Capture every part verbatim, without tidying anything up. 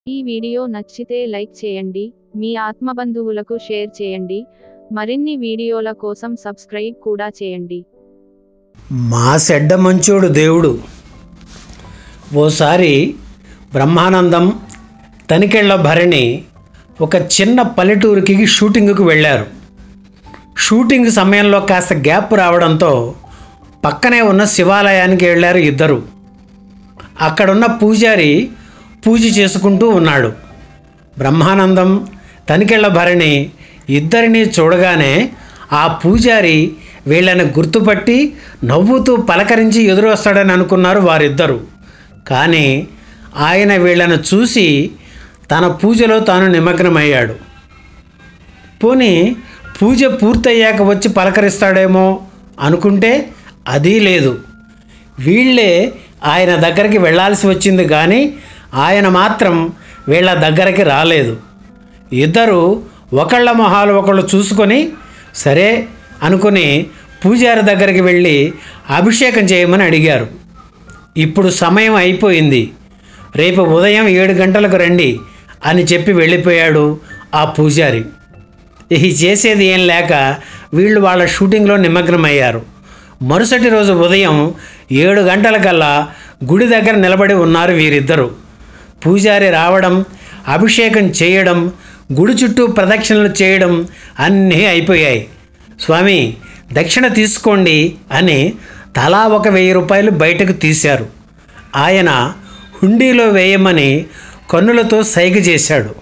ఈ వీడియో నచ్చితే లైక్ చేయండి, మీ ఆత్మబంధువులకు షేర్ చేయండి. మరిన్ని వీడియోల కోసం సబ్స్క్రైబ్ కూడా చేయండి. మా సెడ్డ మంచోడు దేవుడు. ఓసారి బ్రహ్మానందం, తనికెళ్ళ భరణి ఒక చిన్న పల్లెటూరికి షూటింగ్కు వెళ్ళారు. షూటింగ్ సమయంలో కాస్త గ్యాప్ రావడంతో పక్కనే ఉన్న శివాలయానికి వెళ్ళారు ఇద్దరు. అక్కడున్న పూజారి పూజ చేసుకుంటూ ఉన్నాడు. బ్రహ్మానందం, తనికెళ్ళ భరణి ఇద్దరిని చూడగానే ఆ పూజారి వీళ్ళని గుర్తుపట్టి నవ్వుతూ పలకరించి ఎదురు వస్తాడని అనుకున్నారు వారిద్దరు. కానీ ఆయన వీళ్ళను చూసి తన పూజలో తాను నిమగ్నమయ్యాడు. పోనీ పూజ పూర్తయ్యాక వచ్చి పలకరిస్తాడేమో అనుకుంటే అదీ లేదు. వీళ్ళే ఆయన దగ్గరికి వెళ్ళాల్సి వచ్చింది, కానీ ఆయన మాత్రం వీళ్ళ దగ్గరికి రాలేదు. ఇద్దరు ఒకళ్ళ మొహాలు ఒకళ్ళు చూసుకొని సరే అనుకుని పూజారి దగ్గరికి వెళ్ళి అభిషేకం చేయమని అడిగారు. ఇప్పుడు సమయం అయిపోయింది, రేపు ఉదయం ఏడు గంటలకు రండి అని చెప్పి వెళ్ళిపోయాడు ఆ పూజారి. ఇది చేసేది ఏం లేక వీళ్ళు వాళ్ళ షూటింగ్లో నిమగ్నమయ్యారు. మరుసటి రోజు ఉదయం ఏడు గంటలకల్లా గుడి దగ్గర నిలబడి ఉన్నారు వీరిద్దరూ. పూజారి రావడం, అభిషేకం చేయడం, గుడి చుట్టూ ప్రదక్షిణలు చేయడం అన్నీ అయిపోయాయి. స్వామి దక్షిణ తీసుకోండి అని తలా ఒక వెయ్యి రూపాయలు బయటకు తీశారు. ఆయన హుండీలో వేయమని కన్నులతో సైగ చేశాడు.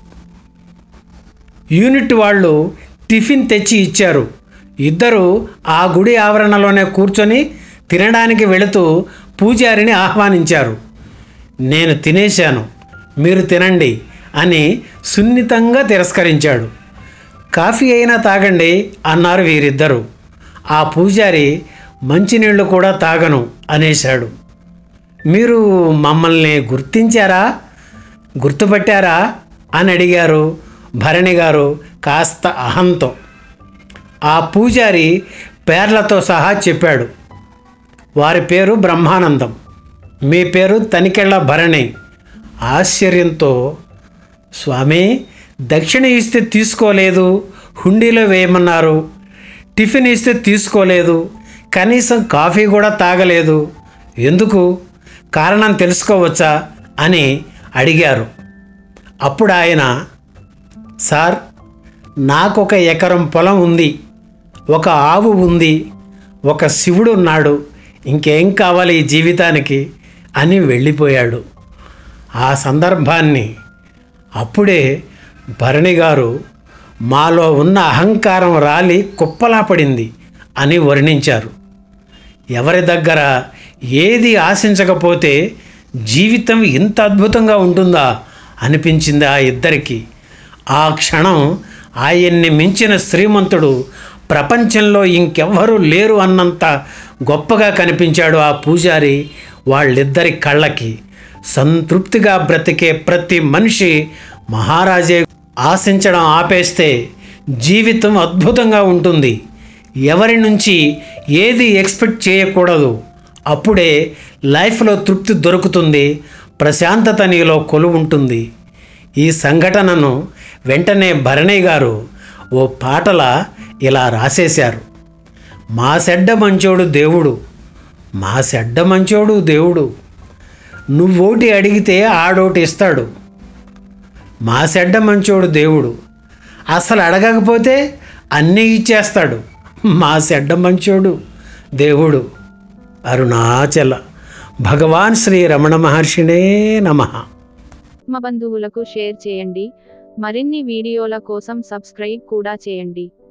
యూనిట్ వాళ్ళు టిఫిన్ తెచ్చి ఇచ్చారు. ఇద్దరు ఆ గుడి ఆవరణలోనే కూర్చొని తినడానికి వెళుతూ పూజారిని ఆహ్వానించారు. నేను తినేశాను, మీరు తినండి అని సున్నితంగా తిరస్కరించాడు. కాఫీ అయినా తాగండి అన్నారు వీరిద్దరూ. ఆ పూజారి మంచినీళ్ళు కూడా తాగను అనేశాడు. మీరు మమ్మల్ని గుర్తించారా, గుర్తుపట్టారా అని అడిగారు భరణి గారు కాస్త అహంతో. ఆ పూజారి పేర్లతో సహా చెప్పాడు. వారి పేరు బ్రహ్మానందం, మీ పేరు తనికెళ్ళ భరణి. ఆశ్చర్యంతో, స్వామి దక్షిణ ఇస్తే తీసుకోలేదు, హుండీలో వేయమన్నారు, టిఫిన్ ఇస్తే తీసుకోలేదు, కనీసం కాఫీ కూడా తాగలేదు, ఎందుకు, కారణం తెలుసుకోవచ్చా అని అడిగారు. అప్పుడు ఆయన, సార్ నాకొక ఎకరం పొలం ఉంది, ఒక ఆవు ఉంది, ఒక శివుడు ఉన్నాడు, ఇంకేం కావాలి ఈ జీవితానికి అని వెళ్ళిపోయాడు. ఆ సందర్భాన్ని అప్పుడే భరణి గారు మాలో ఉన్న అహంకారం రాలి కుప్పలా పడింది అని వర్ణించారు. ఎవరి దగ్గర ఏది ఆశించకపోతే జీవితం ఇంత అద్భుతంగా ఉంటుందా అనిపించింది ఆ ఇద్దరికి. ఆ క్షణం ఆయన్ని మించిన శ్రీమంతుడు ప్రపంచంలో ఇంకెవ్వరూ లేరు అన్నంత గొప్పగా కనిపించాడు ఆ పూజారి వాళ్ళిద్దరి కళ్ళకి. సంతృప్తిగా బ్రతికే ప్రతి మనిషి మహారాజే ఆశించడం ఆపేస్తే జీవితం అద్భుతంగా ఉంటుంది. ఎవరి నుంచి ఏది ఎక్స్పెక్ట్ చేయకూడదు, అప్పుడే లైఫ్లో తృప్తి దొరుకుతుంది, ప్రశాంతత నీలో కొలువుంటుంది. ఈ సంఘటనను వెంటనే భరణి గారు ఓ పాటల ఇలా రాసేశారు. మా సెడ్డ మంచోడు దేవుడు, మా సెడ్డ మంచోడు దేవుడు, నువ్వోటి అడిగితే ఆడోటి ఇస్తాడు. మా సెడ్డ మంచోడు దేవుడు, అసలు అడగకపోతే అన్నీ ఇచ్చేస్తాడు. మా సెడ్డ మంచోడు దేవుడు. అరుణాచల భగవాన్ శ్రీ రమణ మహర్షినే నమః. ఆత్మబంధువులకు షేర్ చేయండి. మరిన్ని వీడియోల కోసం సబ్స్క్రైబ్ కూడా చేయండి.